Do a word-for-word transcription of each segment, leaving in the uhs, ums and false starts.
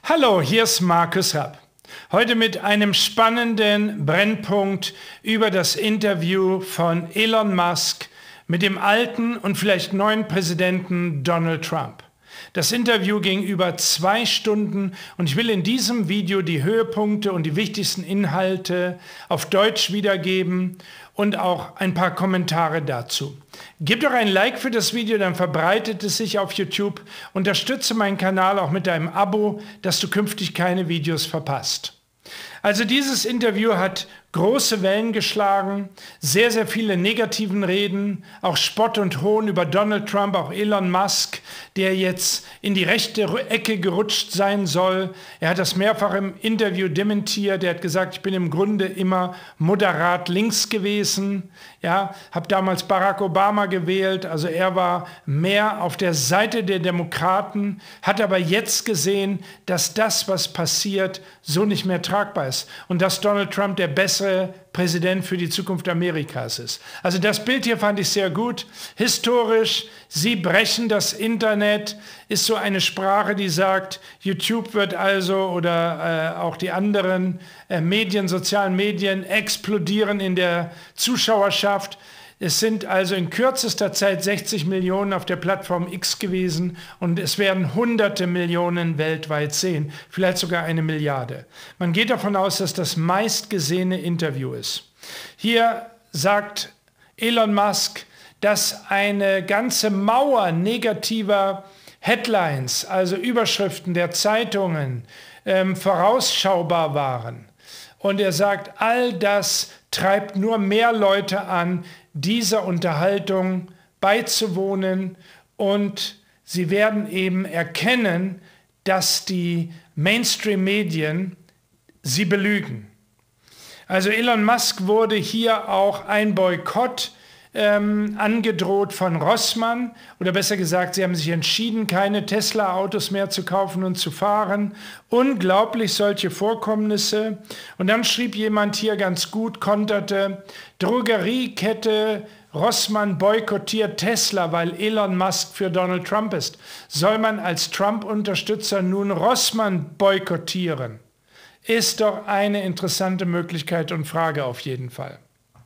Hallo, hier ist Markus Rapp. Heute mit einem spannenden Brennpunkt über das Interview von Elon Musk mit dem alten und vielleicht neuen Präsidenten Donald Trump. Das Interview ging über zwei Stunden und ich will in diesem Video die Höhepunkte und die wichtigsten Inhalte auf Deutsch wiedergeben und auch ein paar Kommentare dazu. Gib doch ein Like für das Video, dann verbreitet es sich auf YouTube. Unterstütze meinen Kanal auch mit deinem Abo, dass du künftig keine Videos verpasst. Also dieses Interview hat große Wellen geschlagen, sehr, sehr viele negativen Reden, auch Spott und Hohn über Donald Trump, auch Elon Musk, der jetzt in die rechte Ecke gerutscht sein soll. Er hat das mehrfach im Interview dementiert. Er hat gesagt, ich bin im Grunde immer moderat links gewesen. Ja, habe damals Barack Obama gewählt, also er war mehr auf der Seite der Demokraten, hat aber jetzt gesehen, dass das, was passiert, so nicht mehr tragbar ist und dass Donald Trump der bessere Präsident für die Zukunft Amerikas ist. Also das Bild hier fand ich sehr gut. Historisch, sie brechen das Internet, ist so eine Sprache, die sagt, YouTube wird also oder äh, auch die anderen äh, Medien, sozialen Medien explodieren in der Zuschauerschaft. Es sind also in kürzester Zeit sechzig Millionen auf der Plattform X gewesen und es werden hunderte Millionen weltweit sehen, vielleicht sogar eine Milliarde. Man geht davon aus, dass das meistgesehene Interview ist. Hier sagt Elon Musk, dass eine ganze Mauer negativer Headlines, also Überschriften der Zeitungen, ähm, vorausschaubar waren. Und er sagt, all das treibt nur mehr Leute an, dieser Unterhaltung beizuwohnen und sie werden eben erkennen, dass die Mainstream-Medien sie belügen. Also Elon Musk wurde hier auch ein Boykott ähm, angedroht von Rossmann oder besser gesagt, sie haben sich entschieden, keine Tesla-Autos mehr zu kaufen und zu fahren. Unglaublich solche Vorkommnisse. Und dann schrieb jemand hier ganz gut, konterte, Drogeriekette Rossmann boykottiert Tesla, weil Elon Musk für Donald Trump ist. Soll man als Trump-Unterstützer nun Rossmann boykottieren? Ist doch eine interessante Möglichkeit und Frage auf jeden Fall.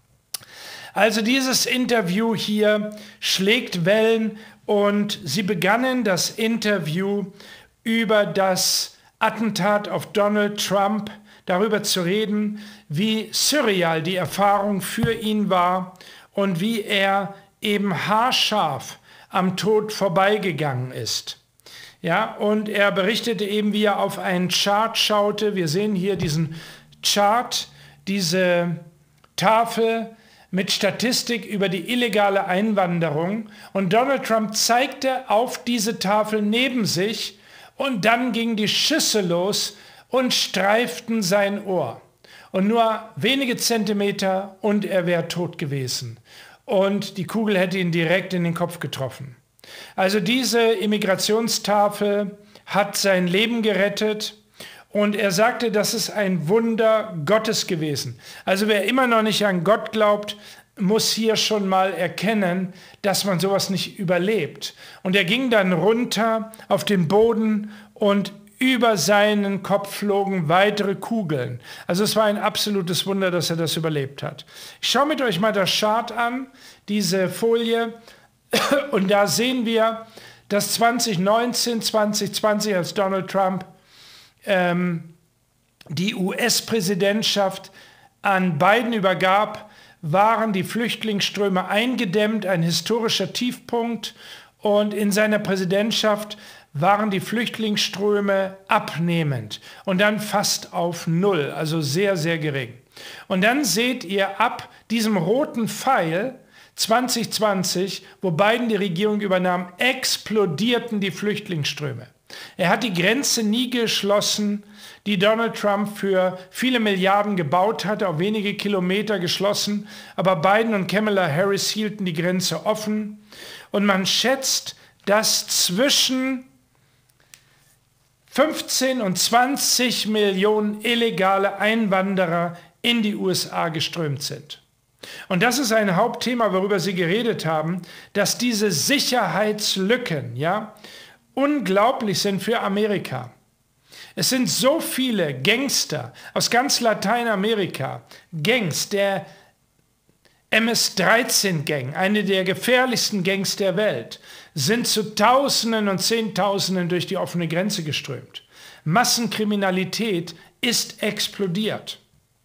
Also dieses Interview hier schlägt Wellen und sie begannen das Interview über das Attentat auf Donald Trump, darüber zu reden, wie surreal die Erfahrung für ihn war und wie er eben haarscharf am Tod vorbeigegangen ist. Ja, und er berichtete eben, wie er auf einen Chart schaute. Wir sehen hier diesen Chart, diese Tafel mit Statistik über die illegale Einwanderung. Und Donald Trump zeigte auf diese Tafel neben sich und dann gingen die Schüsse los und streiften sein Ohr. Und nur wenige Zentimeter und er wäre tot gewesen. Und die Kugel hätte ihn direkt in den Kopf getroffen. Also diese Immigrationstafel hat sein Leben gerettet und er sagte, das ist ein Wunder Gottes gewesen. Also wer immer noch nicht an Gott glaubt, muss hier schon mal erkennen, dass man sowas nicht überlebt. Und er ging dann runter auf den Boden und über seinen Kopf flogen weitere Kugeln. Also es war ein absolutes Wunder, dass er das überlebt hat. Ich schaue mit euch mal das Chart an, diese Folie. Und da sehen wir, dass zwanzig neunzehn, zwanzig zwanzig, als Donald Trump ähm, die U S-Präsidentschaft an Biden übergab, waren die Flüchtlingsströme eingedämmt, ein historischer Tiefpunkt. Und in seiner Präsidentschaft waren die Flüchtlingsströme abnehmend und dann fast auf Null, also sehr, sehr gering. Und dann seht ihr ab diesem roten Pfeil zwanzig zwanzig, wo Biden die Regierung übernahm, explodierten die Flüchtlingsströme. Er hat die Grenze nie geschlossen, die Donald Trump für viele Milliarden gebaut hatte, auf wenige Kilometer geschlossen, aber Biden und Kamala Harris hielten die Grenze offen. Und man schätzt, dass zwischen fünfzehn und zwanzig Millionen illegale Einwanderer in die U S A geströmt sind. Und das ist ein Hauptthema, worüber Sie geredet haben, dass diese Sicherheitslücken, ja, unglaublich sind für Amerika. Es sind so viele Gangster aus ganz Lateinamerika, Gangs, der M S dreizehn Gang, eine der gefährlichsten Gangs der Welt, sind zu Tausenden und Zehntausenden durch die offene Grenze geströmt. Massenkriminalität ist explodiert.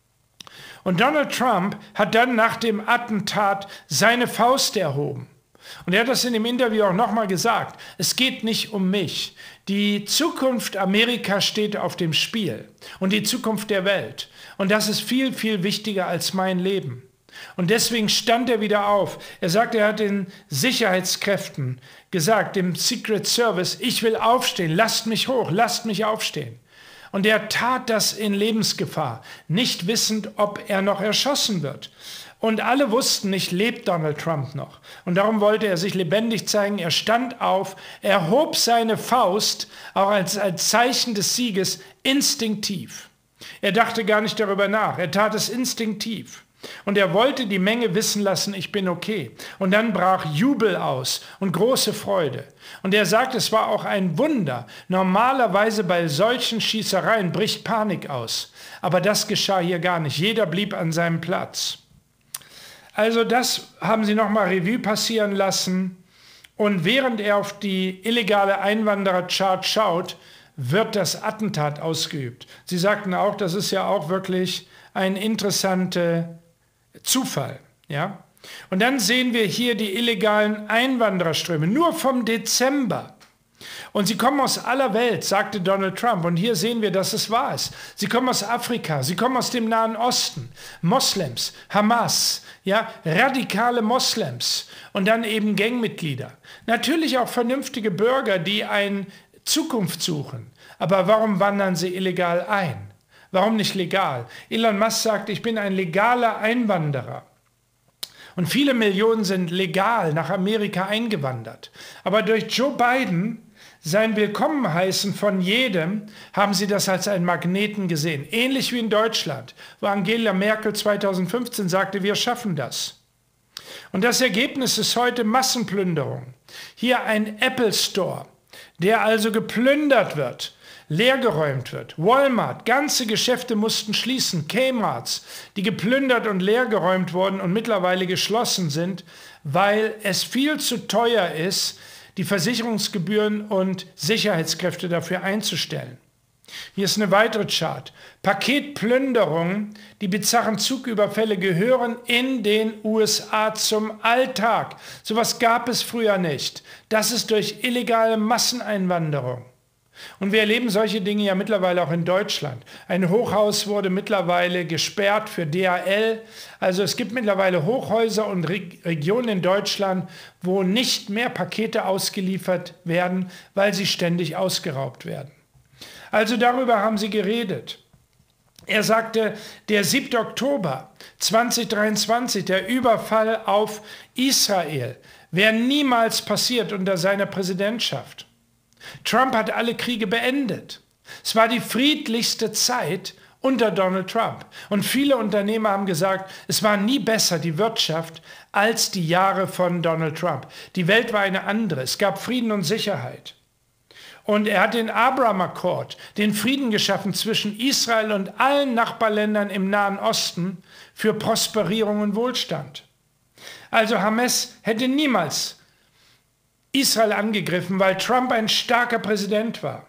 Und Donald Trump hat dann nach dem Attentat seine Faust erhoben. Und er hat das in dem Interview auch nochmal gesagt. Es geht nicht um mich. Die Zukunft Amerikas steht auf dem Spiel und die Zukunft der Welt. Und das ist viel, viel wichtiger als mein Leben. Und deswegen stand er wieder auf. Er sagte, er hat den Sicherheitskräften gesagt, dem Secret Service, ich will aufstehen, lasst mich hoch, lasst mich aufstehen. Und er tat das in Lebensgefahr, nicht wissend, ob er noch erschossen wird. Und alle wussten nicht, lebt Donald Trump noch. Und darum wollte er sich lebendig zeigen. Er stand auf, er hob seine Faust, auch als, als Zeichen des Sieges, instinktiv. Er dachte gar nicht darüber nach, er tat es instinktiv. Und er wollte die Menge wissen lassen, ich bin okay. Und dann brach Jubel aus und große Freude. Und er sagt, es war auch ein Wunder. Normalerweise bei solchen Schießereien bricht Panik aus. Aber das geschah hier gar nicht. Jeder blieb an seinem Platz. Also das haben sie nochmal Revue passieren lassen. Und während er auf die illegale Einwanderer-Chart schaut, wird das Attentat ausgeübt. Sie sagten auch, das ist ja auch wirklich ein interessanter Zufall. Ja? Und dann sehen wir hier die illegalen Einwandererströme, nur vom Dezember. Und sie kommen aus aller Welt, sagte Donald Trump. Und hier sehen wir, dass es wahr ist. Sie kommen aus Afrika, sie kommen aus dem Nahen Osten, Moslems, Hamas, ja, radikale Moslems und dann eben Gangmitglieder. Natürlich auch vernünftige Bürger, die eine Zukunft suchen. Aber warum wandern sie illegal ein? Warum nicht legal? Elon Musk sagt, ich bin ein legaler Einwanderer. Und viele Millionen sind legal nach Amerika eingewandert. Aber durch Joe Biden, sein Willkommenheißen von jedem, haben sie das als einen Magneten gesehen. Ähnlich wie in Deutschland, wo Angela Merkel zweitausendfünfzehn sagte, wir schaffen das. Und das Ergebnis ist heute Massenplünderung. Hier ein Apple Store, der also geplündert wird, leergeräumt wird. Walmart, ganze Geschäfte mussten schließen. Kmarts, die geplündert und leergeräumt wurden und mittlerweile geschlossen sind, weil es viel zu teuer ist, die Versicherungsgebühren und Sicherheitskräfte dafür einzustellen. Hier ist eine weitere Chart. Paketplünderungen, die bizarren Zugüberfälle gehören in den U S A zum Alltag. Sowas gab es früher nicht. Das ist durch illegale Masseneinwanderung. Und wir erleben solche Dinge ja mittlerweile auch in Deutschland. Ein Hochhaus wurde mittlerweile gesperrt für D H L. Also es gibt mittlerweile Hochhäuser und Re- Regionen in Deutschland, wo nicht mehr Pakete ausgeliefert werden, weil sie ständig ausgeraubt werden. Also darüber haben sie geredet. Er sagte, der siebte Oktober zweitausenddreiundzwanzig, der Überfall auf Israel, wäre niemals passiert unter seiner Präsidentschaft. Trump hat alle Kriege beendet. Es war die friedlichste Zeit unter Donald Trump. Und viele Unternehmer haben gesagt, es war nie besser die Wirtschaft als die Jahre von Donald Trump. Die Welt war eine andere. Es gab Frieden und Sicherheit. Und er hat den Abraham-Akkord, den Frieden geschaffen zwischen Israel und allen Nachbarländern im Nahen Osten für Prosperierung und Wohlstand. Also Hamas hätte niemals Israel angegriffen, weil Trump ein starker Präsident war.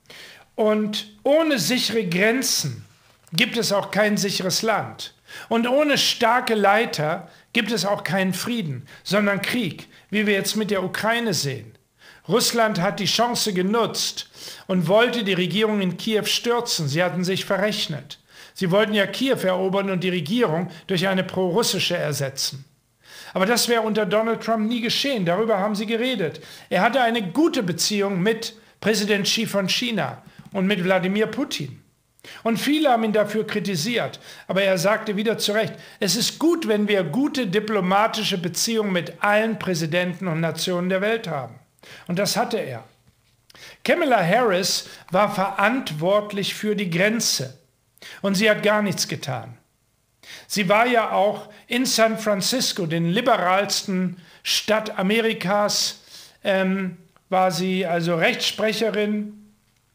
Und ohne sichere Grenzen gibt es auch kein sicheres Land. Und ohne starke Leiter gibt es auch keinen Frieden, sondern Krieg, wie wir jetzt mit der Ukraine sehen. Russland hat die Chance genutzt und wollte die Regierung in Kiew stürzen. Sie hatten sich verrechnet. Sie wollten ja Kiew erobern und die Regierung durch eine prorussische ersetzen. Aber das wäre unter Donald Trump nie geschehen. Darüber haben sie geredet. Er hatte eine gute Beziehung mit Präsident Xi von China und mit Wladimir Putin. Und viele haben ihn dafür kritisiert. Aber er sagte wieder zu Recht, es ist gut, wenn wir gute diplomatische Beziehungen mit allen Präsidenten und Nationen der Welt haben. Und das hatte er. Kamala Harris war verantwortlich für die Grenze. Und sie hat gar nichts getan. Sie war ja auch in San Francisco, den liberalsten Stadt Amerikas, ähm, war sie also Rechtssprecherin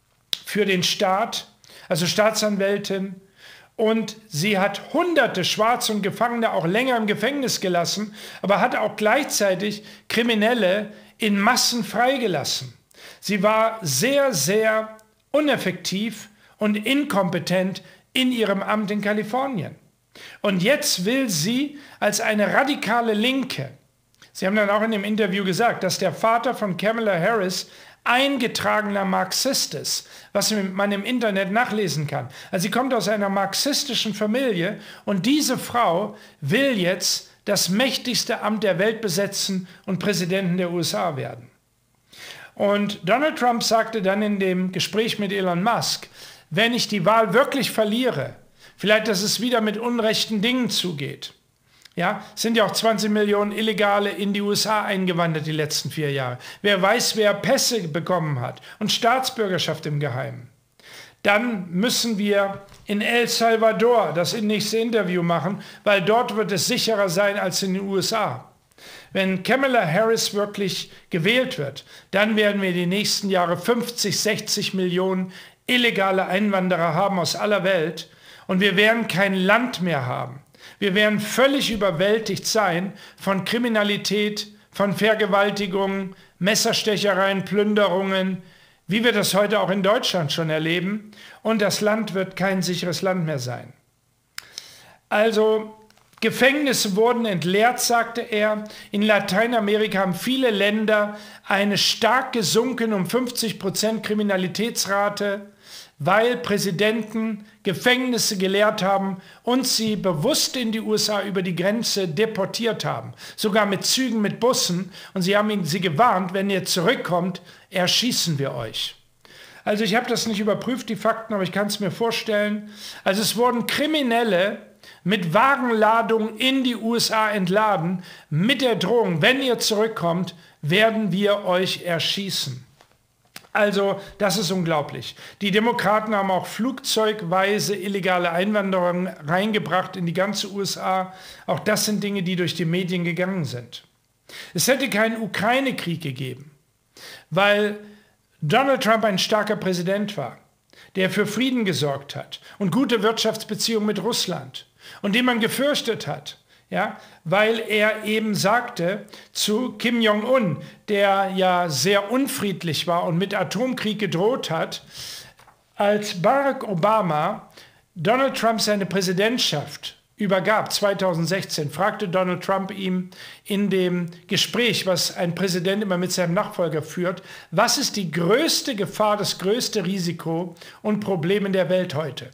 für den Staat, also Staatsanwältin. Und sie hat hunderte Schwarze und Gefangene auch länger im Gefängnis gelassen, aber hat auch gleichzeitig Kriminelle in Massen freigelassen. Sie war sehr, sehr uneffektiv und inkompetent in ihrem Amt in Kalifornien. Und jetzt will sie als eine radikale Linke, Sie haben dann auch in dem Interview gesagt, dass der Vater von Kamala Harris eingetragener Marxist ist, was man im Internet nachlesen kann. Also sie kommt aus einer marxistischen Familie und diese Frau will jetzt das mächtigste Amt der Welt besetzen und Präsidenten der U S A werden. Und Donald Trump sagte dann in dem Gespräch mit Elon Musk, wenn ich die Wahl wirklich verliere, vielleicht, dass es wieder mit unrechten Dingen zugeht. Ja, es sind ja auch zwanzig Millionen Illegale in die U S A eingewandert die letzten vier Jahre. Wer weiß, wer Pässe bekommen hat und Staatsbürgerschaft im Geheimen. Dann müssen wir in El Salvador das nächste Interview machen, weil dort wird es sicherer sein als in den U S A. Wenn Kamala Harris wirklich gewählt wird, dann werden wir die nächsten Jahre fünfzig, sechzig Millionen illegale Einwanderer haben aus aller Welt und wir werden kein Land mehr haben. Wir werden völlig überwältigt sein von Kriminalität, von Vergewaltigungen, Messerstechereien, Plünderungen, wie wir das heute auch in Deutschland schon erleben. Und das Land wird kein sicheres Land mehr sein. Also Gefängnisse wurden entleert, sagte er. In Lateinamerika haben viele Länder eine stark gesunken um fünfzig Prozent Kriminalitätsrate, weil Präsidenten Gefängnisse geleert haben und sie bewusst in die U S A über die Grenze deportiert haben. Sogar mit Zügen, mit Bussen. Und sie haben ihn, sie gewarnt, wenn ihr zurückkommt, erschießen wir euch. Also ich habe das nicht überprüft, die Fakten, aber ich kann es mir vorstellen. Also es wurden Kriminelle mit Wagenladungen in die U S A entladen, mit der Drohung, wenn ihr zurückkommt, werden wir euch erschießen. Also das ist unglaublich. Die Demokraten haben auch flugzeugweise illegale Einwanderung reingebracht in die ganze U S A. Auch das sind Dinge, die durch die Medien gegangen sind. Es hätte keinen Ukraine-Krieg gegeben, weil Donald Trump ein starker Präsident war, der für Frieden gesorgt hat und gute Wirtschaftsbeziehungen mit Russland und den man gefürchtet hat. Ja, weil er eben sagte zu Kim Jong-un, der ja sehr unfriedlich war und mit Atomkrieg gedroht hat, als Barack Obama Donald Trump seine Präsidentschaft übergab, zweitausendsechzehn, fragte Donald Trump ihm in dem Gespräch, was ein Präsident immer mit seinem Nachfolger führt, was ist die größte Gefahr, das größte Risiko und Problem in der Welt heute?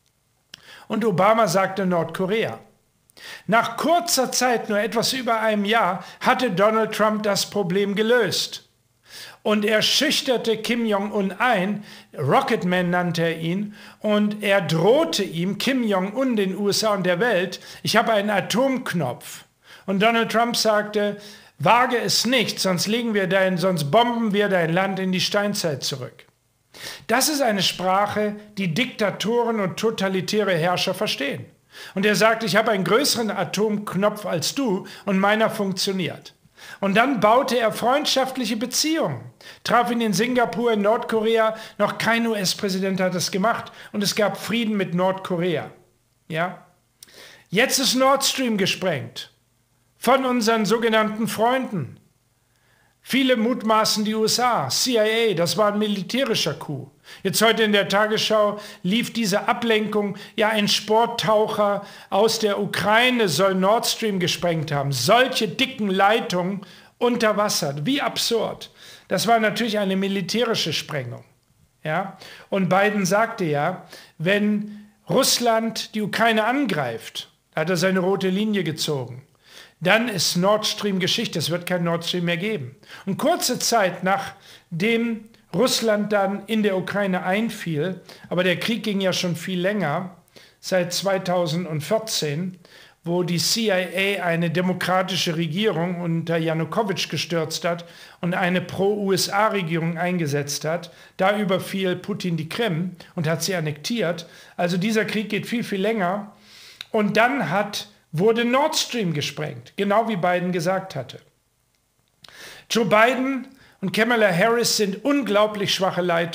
Und Obama sagte Nordkorea. Nach kurzer Zeit, nur etwas über einem Jahr, hatte Donald Trump das Problem gelöst. Und er schüchterte Kim Jong-un ein, Rocketman nannte er ihn, und er drohte ihm, Kim Jong-un, den U S A und der Welt, ich habe einen Atomknopf. Und Donald Trump sagte, wage es nicht, sonst, legen wir dein, sonst bomben wir dein Land in die Steinzeit zurück. Das ist eine Sprache, die Diktatoren und totalitäre Herrscher verstehen. Und er sagt, ich habe einen größeren Atomknopf als du und meiner funktioniert. Und dann baute er freundschaftliche Beziehungen, traf ihn in Singapur, in Nordkorea, noch kein U S-Präsident hat das gemacht und es gab Frieden mit Nordkorea. Ja? Jetzt ist Nord Stream gesprengt von unseren sogenannten Freunden. Viele mutmaßen die U S A, C I A, das war ein militärischer Coup. Jetzt heute in der Tagesschau lief diese Ablenkung, ja ein Sporttaucher aus der Ukraine soll Nord Stream gesprengt haben. Solche dicken Leitungen unter Wasser, wie absurd. Das war natürlich eine militärische Sprengung. Ja? Und Biden sagte ja, wenn Russland die Ukraine angreift, hat er seine rote Linie gezogen. Dann ist Nord Stream Geschichte, es wird kein Nord Stream mehr geben. Und kurze Zeit nachdem Russland dann in der Ukraine einfiel, aber der Krieg ging ja schon viel länger, seit zweitausendvierzehn, wo die C I A eine demokratische Regierung unter Janukowitsch gestürzt hat und eine Pro-U S A-Regierung eingesetzt hat. Da überfiel Putin die Krim und hat sie annektiert. Also dieser Krieg geht viel, viel länger. Und dann hat wurde Nord Stream gesprengt, genau wie Biden gesagt hatte. Joe Biden und Kamala Harris sind unglaublich schwache Leiter.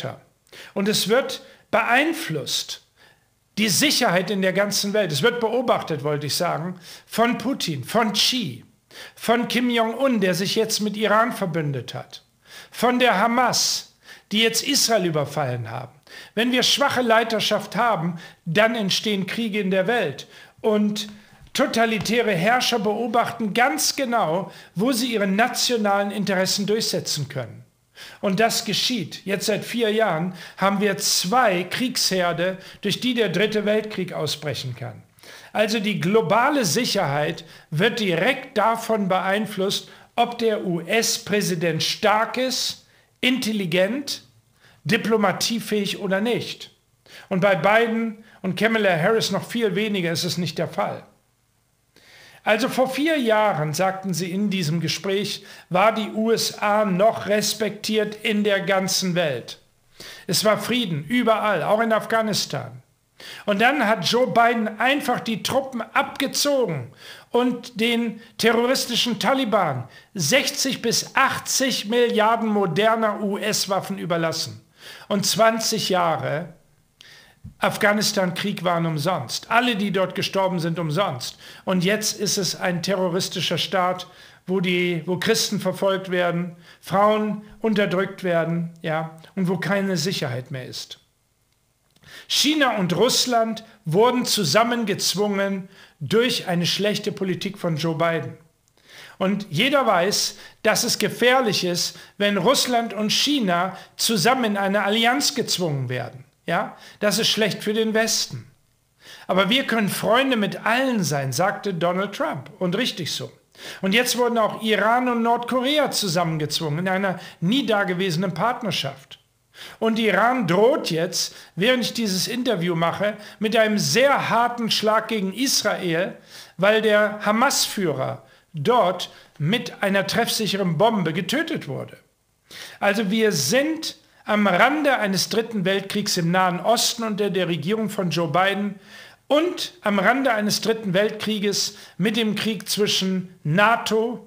Und es wird beeinflusst, die Sicherheit in der ganzen Welt. Es wird beobachtet, wollte ich sagen, von Putin, von Xi, von Kim Jong-un, der sich jetzt mit Iran verbündet hat, von der Hamas, die jetzt Israel überfallen haben. Wenn wir schwache Leiterschaft haben, dann entstehen Kriege in der Welt. Und totalitäre Herrscher beobachten ganz genau, wo sie ihre nationalen Interessen durchsetzen können. Und das geschieht. Jetzt seit vier Jahren haben wir zwei Kriegsherde, durch die der dritte Weltkrieg ausbrechen kann. Also die globale Sicherheit wird direkt davon beeinflusst, ob der U S-Präsident stark ist, intelligent, diplomatiefähig oder nicht. Und bei Biden und Kamala Harris noch viel weniger ist es nicht der Fall. Also vor vier Jahren, sagten sie in diesem Gespräch, war die U S A noch respektiert in der ganzen Welt. Es war Frieden überall, auch in Afghanistan. Und dann hat Joe Biden einfach die Truppen abgezogen und den terroristischen Taliban sechzig bis achtzig Milliarden moderner U S-Waffen überlassen. Und zwanzig Jahre Afghanistan-Krieg waren umsonst. Alle, die dort gestorben sind, umsonst. Und jetzt ist es ein terroristischer Staat, wo, die, wo Christen verfolgt werden, Frauen unterdrückt werden, ja, und wo keine Sicherheit mehr ist. China und Russland wurden zusammengezwungen durch eine schlechte Politik von Joe Biden. Und jeder weiß, dass es gefährlich ist, wenn Russland und China zusammen in eine Allianz gezwungen werden. Ja, das ist schlecht für den Westen. Aber wir können Freunde mit allen sein, sagte Donald Trump. Und richtig so. Und jetzt wurden auch Iran und Nordkorea zusammengezwungen in einer nie dagewesenen Partnerschaft. Und Iran droht jetzt, während ich dieses Interview mache, mit einem sehr harten Schlag gegen Israel, weil der Hamas-Führer dort mit einer treffsicheren Bombe getötet wurde. Also wir sind am Rande eines dritten Weltkriegs im Nahen Osten unter der Regierung von Joe Biden und am Rande eines dritten Weltkrieges mit dem Krieg zwischen NATO,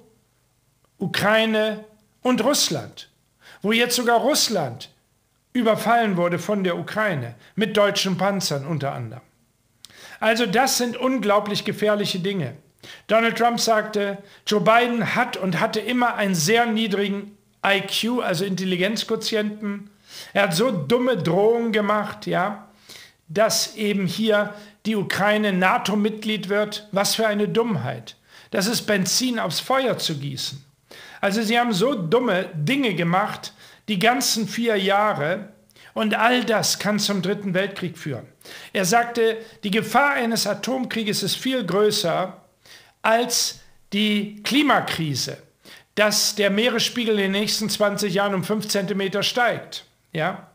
Ukraine und Russland, wo jetzt sogar Russland überfallen wurde von der Ukraine, mit deutschen Panzern unter anderem. Also das sind unglaublich gefährliche Dinge. Donald Trump sagte, Joe Biden hat und hatte immer einen sehr niedrigen I Q, also Intelligenzquotienten. Er hat so dumme Drohungen gemacht, ja, dass eben hier die Ukraine NATO-Mitglied wird. Was für eine Dummheit. Das ist Benzin aufs Feuer zu gießen. Also sie haben so dumme Dinge gemacht, die ganzen vier Jahre, und all das kann zum dritten Weltkrieg führen. Er sagte, die Gefahr eines Atomkrieges ist viel größer als die Klimakrise, dass der Meeresspiegel in den nächsten zwanzig Jahren um fünf Zentimeter steigt. Ja?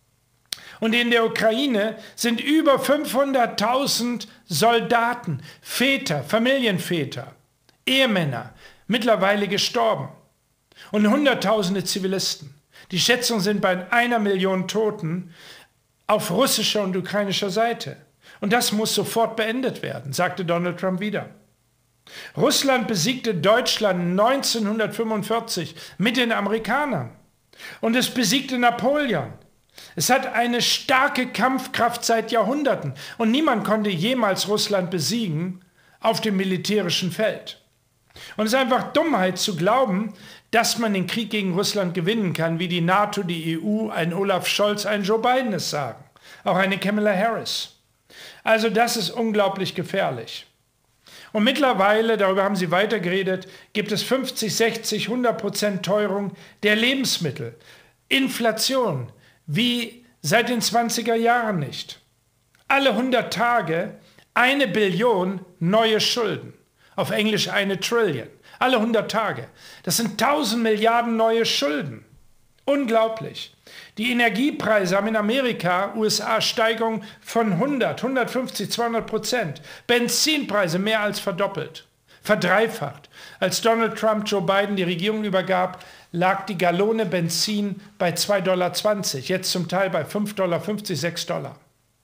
Und in der Ukraine sind über fünfhunderttausend Soldaten, Väter, Familienväter, Ehemänner mittlerweile gestorben und Hunderttausende Zivilisten. Die Schätzungen sind bei einer Million Toten auf russischer und ukrainischer Seite. Und das muss sofort beendet werden, sagte Donald Trump wieder. Russland besiegte Deutschland neunzehnhundertfünfundvierzig mit den Amerikanern. Und es besiegte Napoleon. Es hat eine starke Kampfkraft seit Jahrhunderten. Und niemand konnte jemals Russland besiegen auf dem militärischen Feld. Und es ist einfach Dummheit zu glauben, dass man den Krieg gegen Russland gewinnen kann, wie die NATO, die E U, ein Olaf Scholz, ein Joe Biden es sagen. Auch eine Kamala Harris. Also das ist unglaublich gefährlich. Und mittlerweile, darüber haben Sie weiter geredet, gibt es fünfzig, sechzig, hundert Prozent Teuerung der Lebensmittel. Inflation, wie seit den zwanziger Jahren nicht. Alle hundert Tage eine Billion neue Schulden. Auf Englisch eine Trillion. Alle hundert Tage. Das sind tausend Milliarden neue Schulden. Unglaublich. Die Energiepreise haben in Amerika, U S A, Steigerung von hundert, hundertfünfzig, zweihundert Prozent. Benzinpreise mehr als verdoppelt, verdreifacht. Als Donald Trump Joe Biden die Regierung übergab, lag die Gallone Benzin bei zwei Dollar zwanzig, jetzt zum Teil bei fünf Dollar fünfzig, sechs Dollar.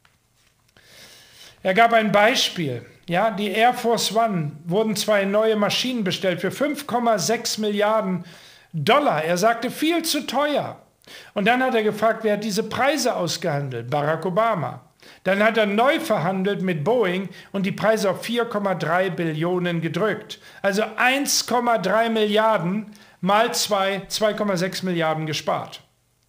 Er gab ein Beispiel. Ja, die Air Force One wurden zwei neue Maschinen bestellt für fünf Komma sechs Milliarden Dollar. Er sagte, viel zu teuer. Und dann hat er gefragt, wer hat diese Preise ausgehandelt? Barack Obama. Dann hat er neu verhandelt mit Boeing und die Preise auf vier Komma drei Billionen gedrückt. Also eins Komma drei Milliarden mal zwei, zwei Komma sechs Milliarden gespart.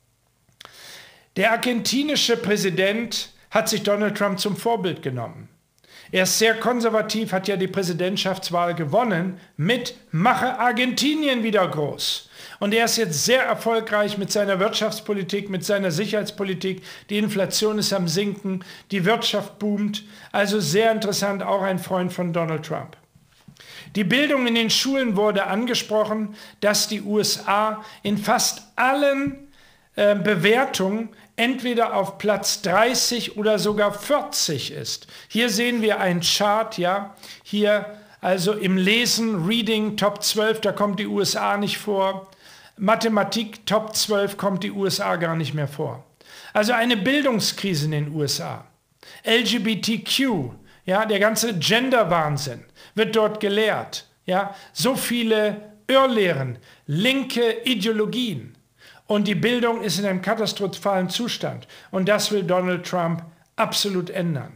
Der argentinische Präsident hat sich Donald Trump zum Vorbild genommen. Er ist sehr konservativ, hat ja die Präsidentschaftswahl gewonnen mit Mache Argentinien wieder groß. Und er ist jetzt sehr erfolgreich mit seiner Wirtschaftspolitik, mit seiner Sicherheitspolitik. Die Inflation ist am Sinken, die Wirtschaft boomt. Also sehr interessant, auch ein Freund von Donald Trump. Die Bildung in den Schulen wurde angesprochen, dass die U S A in fast allen äh, Bewertungen entweder auf Platz dreißig oder sogar vierzig ist. Hier sehen wir einen Chart, ja, hier also im Lesen, Reading Top zwölf, da kommt die U S A nicht vor. Mathematik Top zwölf kommt die U S A gar nicht mehr vor. Also eine Bildungskrise in den U S A. L G B T Q, ja, der ganze Gender-Wahnsinn wird dort gelehrt. Ja, so viele Irrlehren, linke Ideologien. Und die Bildung ist in einem katastrophalen Zustand. Und das will Donald Trump absolut ändern.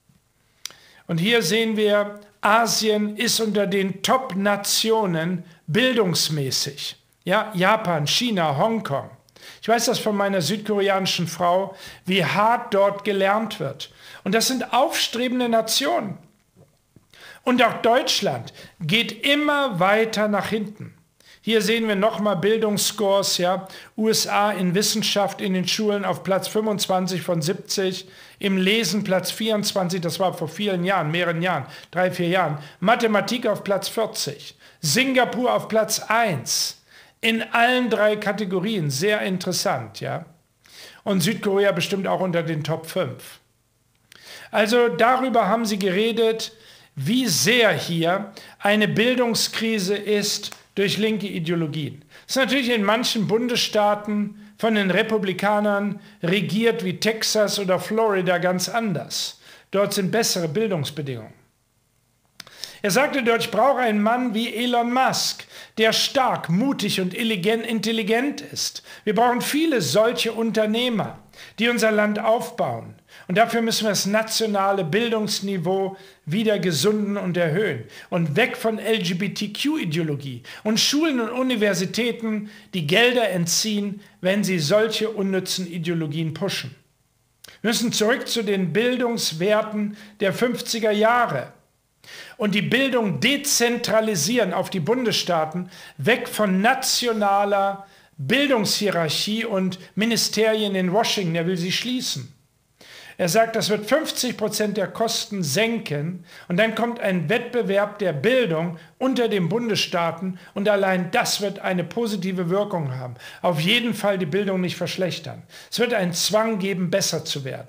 Und hier sehen wir, Asien ist unter den Top-Nationen bildungsmäßig. Ja, Japan, China, Hongkong. Ich weiß das von meiner südkoreanischen Frau, wie hart dort gelernt wird. Und das sind aufstrebende Nationen. Und auch Deutschland geht immer weiter nach hinten. Hier sehen wir nochmal Bildungsscores, ja, U S A in Wissenschaft in den Schulen auf Platz fünfundzwanzig von siebzig, im Lesen Platz vierundzwanzig, das war vor vielen Jahren, mehreren Jahren, drei, vier Jahren, Mathematik auf Platz vierzig, Singapur auf Platz eins, in allen drei Kategorien, sehr interessant, ja. Und Südkorea bestimmt auch unter den Top fünf. Also darüber haben sie geredet, wie sehr hier eine Bildungskrise ist durch linke Ideologien. Das ist natürlich in manchen Bundesstaaten von den Republikanern regiert wie Texas oder Florida ganz anders. Dort sind bessere Bildungsbedingungen. Er sagte dort, ich brauche einen Mann wie Elon Musk, der stark, mutig und intelligent ist. Wir brauchen viele solche Unternehmer, die unser Land aufbauen. Und dafür müssen wir das nationale Bildungsniveau wieder gesunden und erhöhen. Und weg von L G B T Q-Ideologie und Schulen und Universitäten, die Gelder entziehen, wenn sie solche unnützen Ideologien pushen. Wir müssen zurück zu den Bildungswerten der fünfziger Jahre und die Bildung dezentralisieren auf die Bundesstaaten, weg von nationaler Bildungshierarchie und Ministerien in Washington. Er will sie schließen. Er sagt, das wird fünfzig Prozent der Kosten senken und dann kommt ein Wettbewerb der Bildung unter den Bundesstaaten und allein das wird eine positive Wirkung haben. Auf jeden Fall die Bildung nicht verschlechtern. Es wird einen Zwang geben, besser zu werden.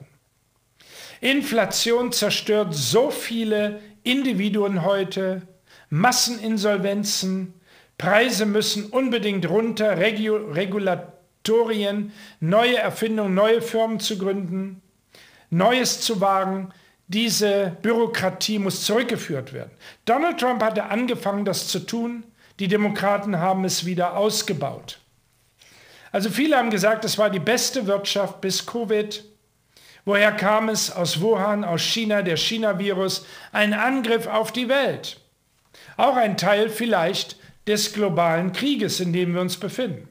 Inflation zerstört so viele Individuen heute, Masseninsolvenzen, Preise müssen unbedingt runter, Regu- Regulatorien, neue Erfindungen, neue Firmen zu gründen. Neues zu wagen, diese Bürokratie muss zurückgeführt werden. Donald Trump hatte angefangen, das zu tun. Die Demokraten haben es wieder ausgebaut. Also viele haben gesagt, es war die beste Wirtschaft bis Covid. Woher kam es? Aus Wuhan, aus China, der China-Virus, ein Angriff auf die Welt. Auch ein Teil vielleicht des globalen Krieges, in dem wir uns befinden.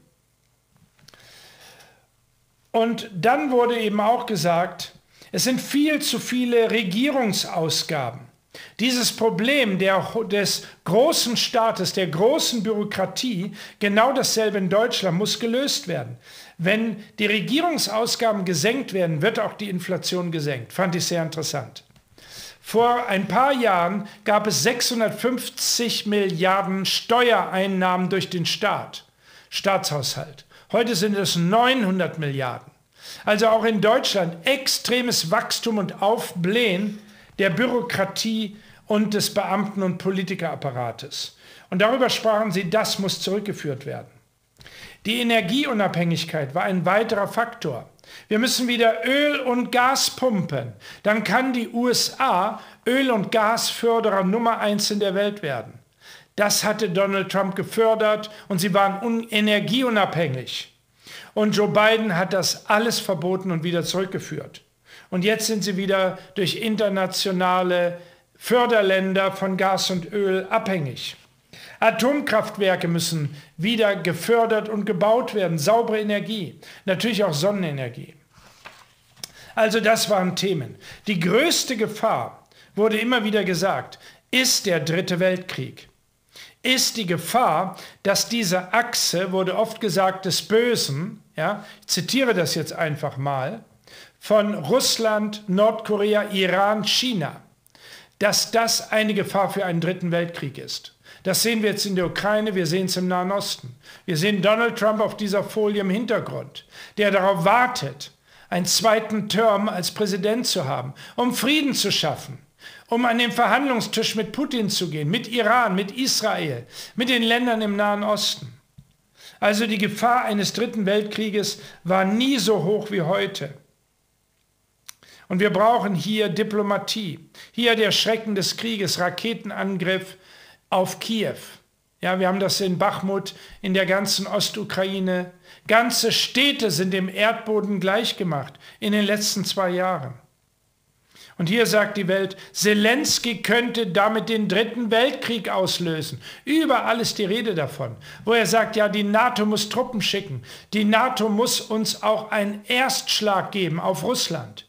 Und dann wurde eben auch gesagt, es sind viel zu viele Regierungsausgaben. Dieses Problem der, des großen Staates, der großen Bürokratie, genau dasselbe in Deutschland, muss gelöst werden. Wenn die Regierungsausgaben gesenkt werden, wird auch die Inflation gesenkt. Fand ich sehr interessant. Vor ein paar Jahren gab es sechshundertfünfzig Milliarden Steuereinnahmen durch den Staat, Staatshaushalt. Heute sind es neunhundert Milliarden. Also auch in Deutschland extremes Wachstum und Aufblähen der Bürokratie und des Beamten- und Politikerapparates. Und darüber sprachen sie, das muss zurückgeführt werden. Die Energieunabhängigkeit war ein weiterer Faktor. Wir müssen wieder Öl und Gas pumpen. Dann kann die U S A Öl- und Gasförderer Nummer eins in der Welt werden. Das hatte Donald Trump gefördert und sie waren energieunabhängig. Und Joe Biden hat das alles verboten und wieder zurückgeführt. Und jetzt sind sie wieder durch internationale Förderländer von Gas und Öl abhängig. Atomkraftwerke müssen wieder gefördert und gebaut werden, saubere Energie, natürlich auch Sonnenenergie. Also das waren Themen. Die größte Gefahr, wurde immer wieder gesagt, ist der Dritte Weltkrieg. Ist die Gefahr, dass diese Achse, wurde oft gesagt, des Bösen, ja, ich zitiere das jetzt einfach mal, von Russland, Nordkorea, Iran, China, dass das eine Gefahr für einen Dritten Weltkrieg ist. Das sehen wir jetzt in der Ukraine, wir sehen es im Nahen Osten. Wir sehen Donald Trump auf dieser Folie im Hintergrund, der darauf wartet, einen zweiten Term als Präsident zu haben, um Frieden zu schaffen, um an den Verhandlungstisch mit Putin zu gehen, mit Iran, mit Israel, mit den Ländern im Nahen Osten. Also die Gefahr eines Dritten Weltkrieges war nie so hoch wie heute. Und wir brauchen hier Diplomatie. Hier der Schrecken des Krieges, Raketenangriff auf Kiew. Ja, wir haben das in Bachmut, in der ganzen Ostukraine. Ganze Städte sind dem Erdboden gleichgemacht in den letzten zwei Jahren. Und hier sagt die Welt, Zelensky könnte damit den Dritten Weltkrieg auslösen. Überall ist die Rede davon, wo er sagt, ja, die NATO muss Truppen schicken. Die NATO muss uns auch einen Erstschlag geben auf Russland.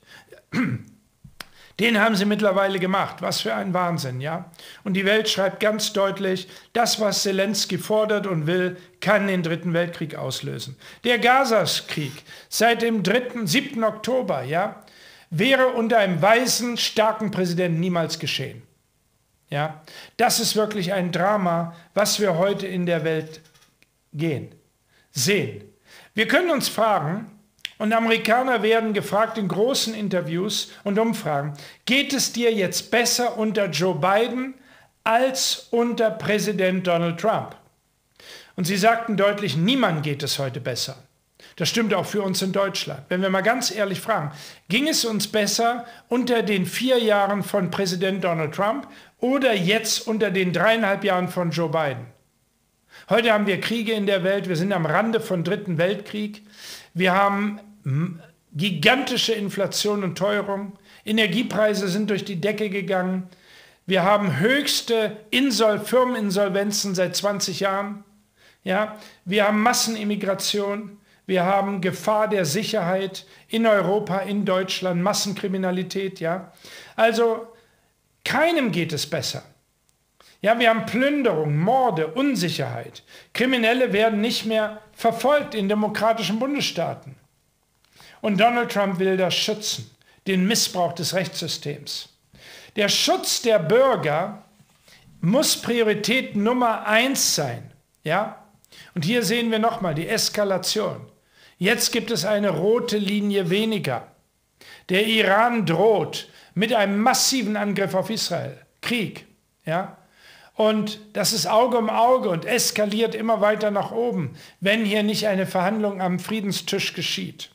Den haben sie mittlerweile gemacht. Was für ein Wahnsinn, ja? Und die Welt schreibt ganz deutlich, das, was Zelensky fordert und will, kann den Dritten Weltkrieg auslösen. Der Gazakrieg seit dem siebten Oktober, ja, wäre unter einem weisen, starken Präsidenten niemals geschehen. Ja? Das ist wirklich ein Drama, was wir heute in der Welt gehen, sehen. Wir können uns fragen, und Amerikaner werden gefragt in großen Interviews und Umfragen, geht es dir jetzt besser unter Joe Biden als unter Präsident Donald Trump? Und sie sagten deutlich, niemand geht es heute besser. Das stimmt auch für uns in Deutschland. Wenn wir mal ganz ehrlich fragen, ging es uns besser unter den vier Jahren von Präsident Donald Trump oder jetzt unter den dreieinhalb Jahren von Joe Biden? Heute haben wir Kriege in der Welt, wir sind am Rande von Dritten Weltkrieg. Wir haben gigantische Inflation und Teuerung. Energiepreise sind durch die Decke gegangen. Wir haben höchste Insol- Firmeninsolvenzen seit zwanzig Jahren. Ja, wir haben Massenimmigration. Wir haben Gefahr der Sicherheit in Europa, in Deutschland, Massenkriminalität. Ja. Also keinem geht es besser. Ja, wir haben Plünderung, Morde, Unsicherheit. Kriminelle werden nicht mehr verfolgt in demokratischen Bundesstaaten. Und Donald Trump will das schützen, den Missbrauch des Rechtssystems. Der Schutz der Bürger muss Priorität Nummer eins sein. Ja? Und hier sehen wir nochmal die Eskalation. Jetzt gibt es eine rote Linie weniger. Der Iran droht mit einem massiven Angriff auf Israel. Krieg. Ja? Und das ist Auge um Auge und eskaliert immer weiter nach oben, wenn hier nicht eine Verhandlung am Friedenstisch geschieht.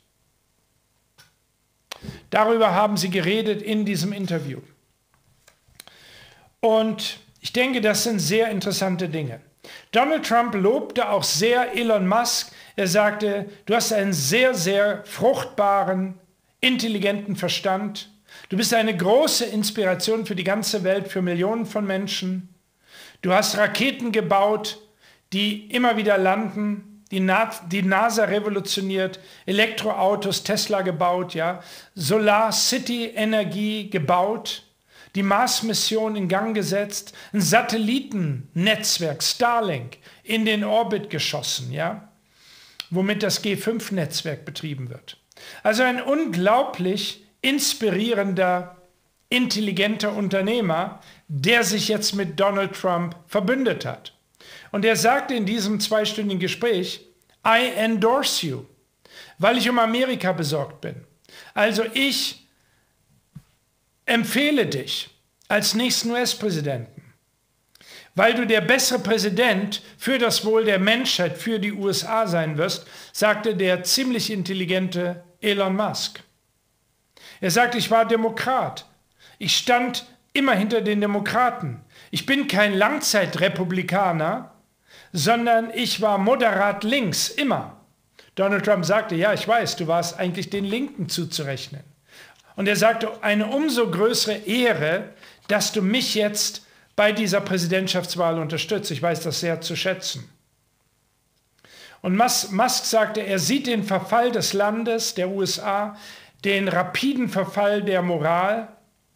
Darüber haben sie geredet in diesem Interview. Und ich denke, das sind sehr interessante Dinge. Donald Trump lobte auch sehr Elon Musk. Er sagte, du hast einen sehr, sehr fruchtbaren, intelligenten Verstand. Du bist eine große Inspiration für die ganze Welt, für Millionen von Menschen. Du hast Raketen gebaut, die immer wieder landen. Die, Na die NASA revolutioniert, Elektroautos, Tesla gebaut, ja, Solar City Energie gebaut, die Mars-Mission in Gang gesetzt, ein Satellitennetzwerk, Starlink, in den Orbit geschossen, ja, womit das G fünf Netzwerk betrieben wird. Also ein unglaublich inspirierender, intelligenter Unternehmer, der sich jetzt mit Donald Trump verbündet hat. Und er sagte in diesem zweistündigen Gespräch, I endorse you, weil ich um Amerika besorgt bin. Also ich empfehle dich als nächsten U S-Präsidenten, weil du der bessere Präsident für das Wohl der Menschheit, für die U S A sein wirst, sagte der ziemlich intelligente Elon Musk. Er sagte, ich war Demokrat. Ich stand immer hinter den Demokraten. Ich bin kein Langzeitrepublikaner, sondern ich war moderat links, immer. Donald Trump sagte, ja, ich weiß, du warst eigentlich den Linken zuzurechnen. Und er sagte, eine umso größere Ehre, dass du mich jetzt bei dieser Präsidentschaftswahl unterstützt. Ich weiß das sehr zu schätzen. Und Musk sagte, er sieht den Verfall des Landes, der U S A, den rapiden Verfall der Moral.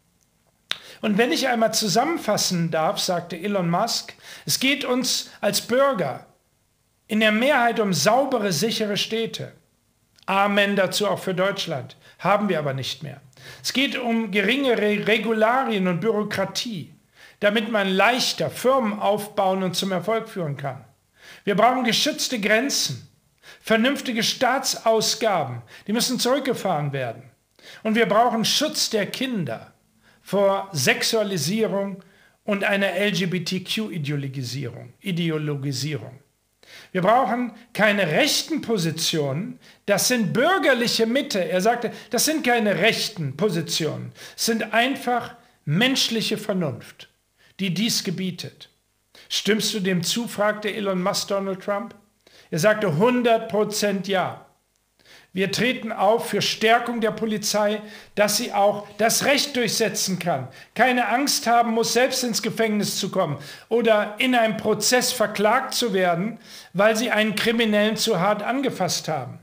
Und wenn ich einmal zusammenfassen darf, sagte Elon Musk, es geht uns als Bürger in der Mehrheit um saubere, sichere Städte. Amen dazu auch für Deutschland. Haben wir aber nicht mehr. Es geht um geringere Regularien und Bürokratie, damit man leichter Firmen aufbauen und zum Erfolg führen kann. Wir brauchen geschützte Grenzen, vernünftige Staatsausgaben, die müssen zurückgefahren werden. Und wir brauchen Schutz der Kinder vor Sexualisierung und einer L G B T Q-Ideologisierung. Ideologisierung. Wir brauchen keine rechten Positionen, das sind bürgerliche Mitte. Er sagte, das sind keine rechten Positionen, es sind einfach menschliche Vernunft, die dies gebietet. Stimmst du dem zu, fragte Elon Musk Donald Trump. Er sagte hundert Prozent ja. Wir treten auf für Stärkung der Polizei, dass sie auch das Recht durchsetzen kann, keine Angst haben muss, selbst ins Gefängnis zu kommen oder in einem Prozess verklagt zu werden, weil sie einen Kriminellen zu hart angefasst haben.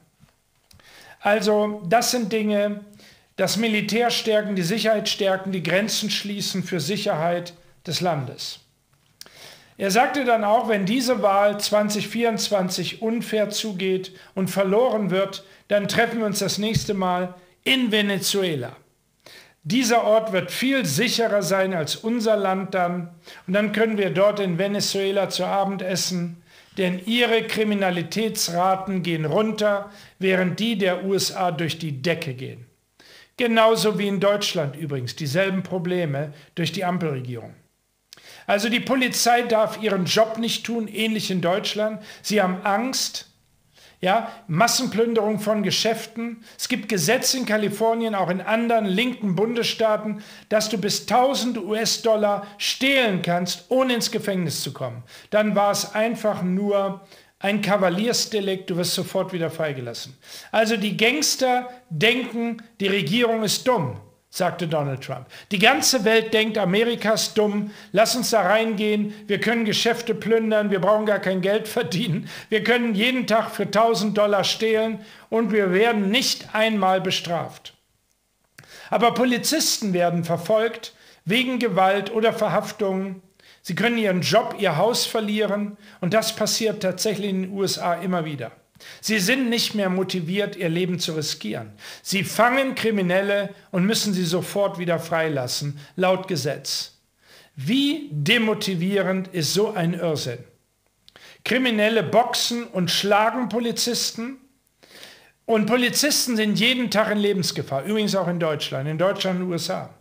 Also das sind Dinge, das Militär stärken, die Sicherheit stärken, die Grenzen schließen für Sicherheit des Landes. Er sagte dann auch, wenn diese Wahl zwanzig vierundzwanzig unfair zugeht und verloren wird, dann treffen wir uns das nächste Mal in Venezuela. Dieser Ort wird viel sicherer sein als unser Land dann. Und dann können wir dort in Venezuela zu Abend essen, denn ihre Kriminalitätsraten gehen runter, während die der U S A durch die Decke gehen. Genauso wie in Deutschland übrigens, dieselben Probleme durch die Ampelregierung. Also die Polizei darf ihren Job nicht tun, ähnlich in Deutschland. Sie haben Angst, ja, Massenplünderung von Geschäften. Es gibt Gesetze in Kalifornien, auch in anderen linken Bundesstaaten, dass du bis tausend US-Dollar stehlen kannst, ohne ins Gefängnis zu kommen. Dann war es einfach nur ein Kavaliersdelikt, du wirst sofort wieder freigelassen. Also die Gangster denken, die Regierung ist dumm, sagte Donald Trump. Die ganze Welt denkt, Amerika ist dumm, lass uns da reingehen, wir können Geschäfte plündern, wir brauchen gar kein Geld verdienen, wir können jeden Tag für tausend Dollar stehlen und wir werden nicht einmal bestraft. Aber Polizisten werden verfolgt wegen Gewalt oder Verhaftungen. Sie können ihren Job, ihr Haus verlieren und das passiert tatsächlich in den U S A immer wieder. Sie sind nicht mehr motiviert, ihr Leben zu riskieren. Sie fangen Kriminelle und müssen sie sofort wieder freilassen, laut Gesetz. Wie demotivierend ist so ein Irrsinn? Kriminelle boxen und schlagen Polizisten und Polizisten sind jeden Tag in Lebensgefahr, übrigens auch in Deutschland, in Deutschland und den U S A.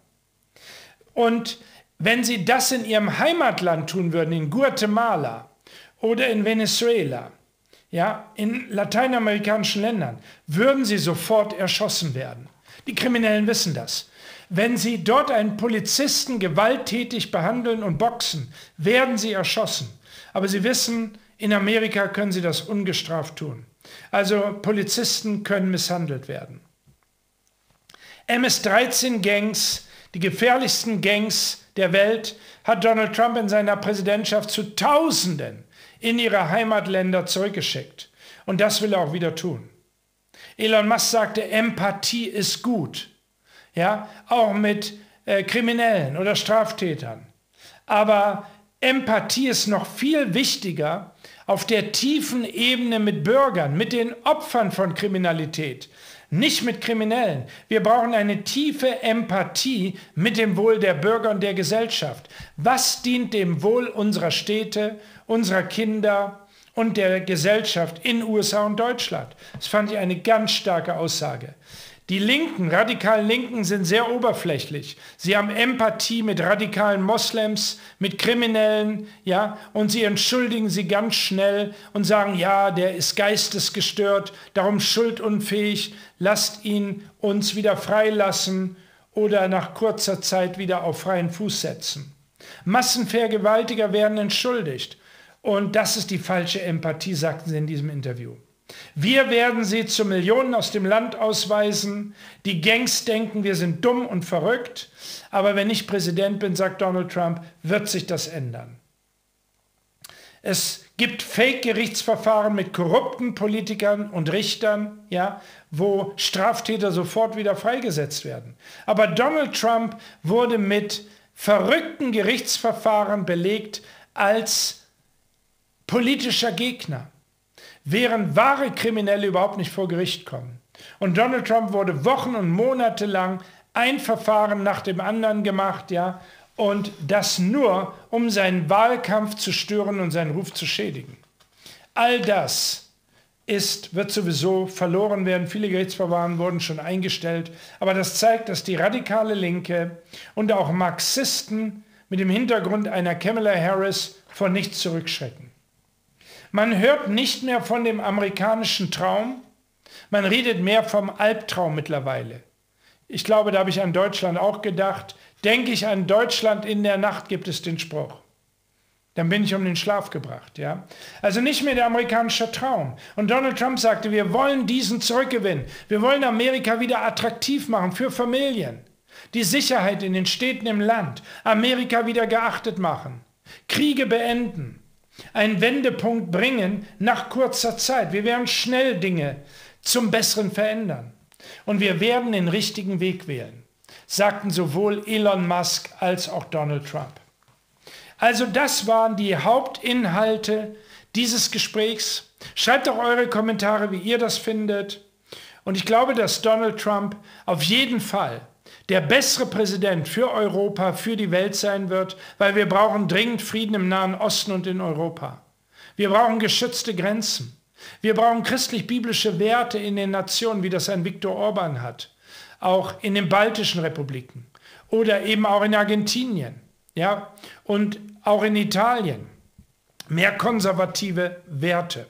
Und wenn sie das in ihrem Heimatland tun würden, in Guatemala oder in Venezuela, ja, in lateinamerikanischen Ländern, würden sie sofort erschossen werden. Die Kriminellen wissen das. Wenn sie dort einen Polizisten gewalttätig behandeln und boxen, werden sie erschossen. Aber sie wissen, in Amerika können sie das ungestraft tun. Also Polizisten können misshandelt werden. M S dreizehn Gangs, die gefährlichsten Gangs der Welt, hat Donald Trump in seiner Präsidentschaft zu Tausenden in ihre Heimatländer zurückgeschickt. Und das will er auch wieder tun. Elon Musk sagte, Empathie ist gut. Ja, auch mit äh, Kriminellen oder Straftätern. Aber Empathie ist noch viel wichtiger auf der tiefen Ebene mit Bürgern, mit den Opfern von Kriminalität. Nicht mit Kriminellen. Wir brauchen eine tiefe Empathie mit dem Wohl der Bürger und der Gesellschaft. Was dient dem Wohl unserer Städte, unserer Kinder und der Gesellschaft in U S A und Deutschland? Das fand ich eine ganz starke Aussage. Die Linken, radikalen Linken sind sehr oberflächlich. Sie haben Empathie mit radikalen Moslems, mit Kriminellen, ja, und sie entschuldigen sie ganz schnell und sagen, ja, der ist geistesgestört, darum schuldunfähig, lasst ihn uns wieder freilassen oder nach kurzer Zeit wieder auf freien Fuß setzen. Massenvergewaltiger werden entschuldigt. Und das ist die falsche Empathie, sagten sie in diesem Interview. Wir werden sie zu Millionen aus dem Land ausweisen. Die Gangs denken, wir sind dumm und verrückt. Aber wenn ich Präsident bin, sagt Donald Trump, wird sich das ändern. Es gibt Fake-Gerichtsverfahren mit korrupten Politikern und Richtern, ja, wo Straftäter sofort wieder freigesetzt werden. Aber Donald Trump wurde mit verrückten Gerichtsverfahren belegt als politischer Gegner, während wahre Kriminelle überhaupt nicht vor Gericht kommen. Und Donald Trump wurde Wochen und Monate lang ein Verfahren nach dem anderen gemacht, ja, und das nur, um seinen Wahlkampf zu stören und seinen Ruf zu schädigen. All das ist, wird sowieso verloren werden. Viele Gerichtsverfahren wurden schon eingestellt. Aber das zeigt, dass die radikale Linke und auch Marxisten mit dem Hintergrund einer Kamala Harris vor nichts zurückschrecken. Man hört nicht mehr von dem amerikanischen Traum. Man redet mehr vom Albtraum mittlerweile. Ich glaube, da habe ich an Deutschland auch gedacht. Denke ich an Deutschland in der Nacht, gibt es den Spruch. Dann bin ich um den Schlaf gebracht. Ja? Also nicht mehr der amerikanische Traum. Und Donald Trump sagte, wir wollen diesen zurückgewinnen. Wir wollen Amerika wieder attraktiv machen für Familien. Die Sicherheit in den Städten im Land. Amerika wieder geachtet machen. Kriege beenden. Einen Wendepunkt bringen nach kurzer Zeit. Wir werden schnell Dinge zum Besseren verändern. Und wir werden den richtigen Weg wählen, sagten sowohl Elon Musk als auch Donald Trump. Also das waren die Hauptinhalte dieses Gesprächs. Schreibt doch eure Kommentare, wie ihr das findet. Und ich glaube, dass Donald Trump auf jeden Fall der bessere Präsident für Europa, für die Welt sein wird, weil wir brauchen dringend Frieden im Nahen Osten und in Europa. Wir brauchen geschützte Grenzen. Wir brauchen christlich-biblische Werte in den Nationen, wie das ein Viktor Orban hat. Auch in den baltischen Republiken oder eben auch in Argentinien, ja, und auch in Italien. Mehr konservative Werte.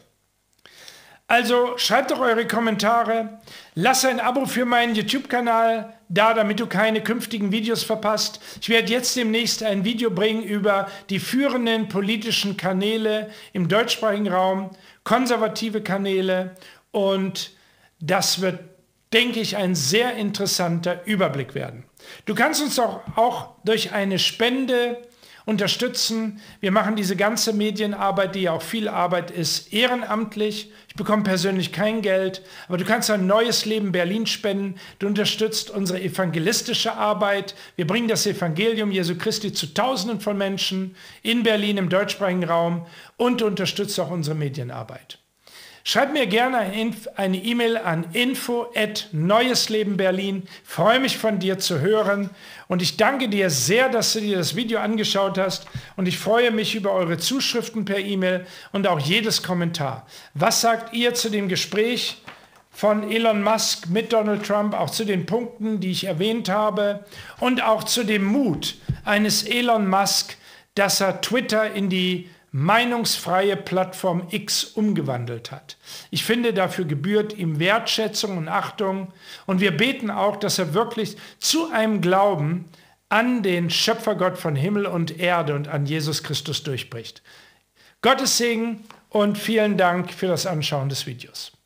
Also schreibt doch eure Kommentare, lasst ein Abo für meinen YouTube-Kanal da, damit du keine künftigen Videos verpasst. Ich werde jetzt demnächst ein Video bringen über die führenden politischen Kanäle im deutschsprachigen Raum, konservative Kanäle, und das wird, denke ich, ein sehr interessanter Überblick werden. Du kannst uns auch, auch durch eine Spende unterstützen. Wir machen diese ganze Medienarbeit, die ja auch viel Arbeit ist, ehrenamtlich. Ich bekomme persönlich kein Geld, aber du kannst ein Neues Leben Berlin spenden. Du unterstützt unsere evangelistische Arbeit. Wir bringen das Evangelium Jesu Christi zu Tausenden von Menschen in Berlin, im deutschsprachigen Raum, und du unterstützt auch unsere Medienarbeit. Schreib mir gerne eine E-Mail an info at neues leben berlin. Ich freue mich, von dir zu hören, und ich danke dir sehr, dass du dir das Video angeschaut hast, und ich freue mich über eure Zuschriften per E-Mail und auch jedes Kommentar. Was sagt ihr zu dem Gespräch von Elon Musk mit Donald Trump, auch zu den Punkten, die ich erwähnt habe, und auch zu dem Mut eines Elon Musk, dass er Twitter in die meinungsfreie Plattform X umgewandelt hat. Ich finde, dafür gebührt ihm Wertschätzung und Achtung, und wir beten auch, dass er wirklich zu einem Glauben an den Schöpfergott von Himmel und Erde und an Jesus Christus durchbricht. Gottes Segen und vielen Dank für das Anschauen des Videos.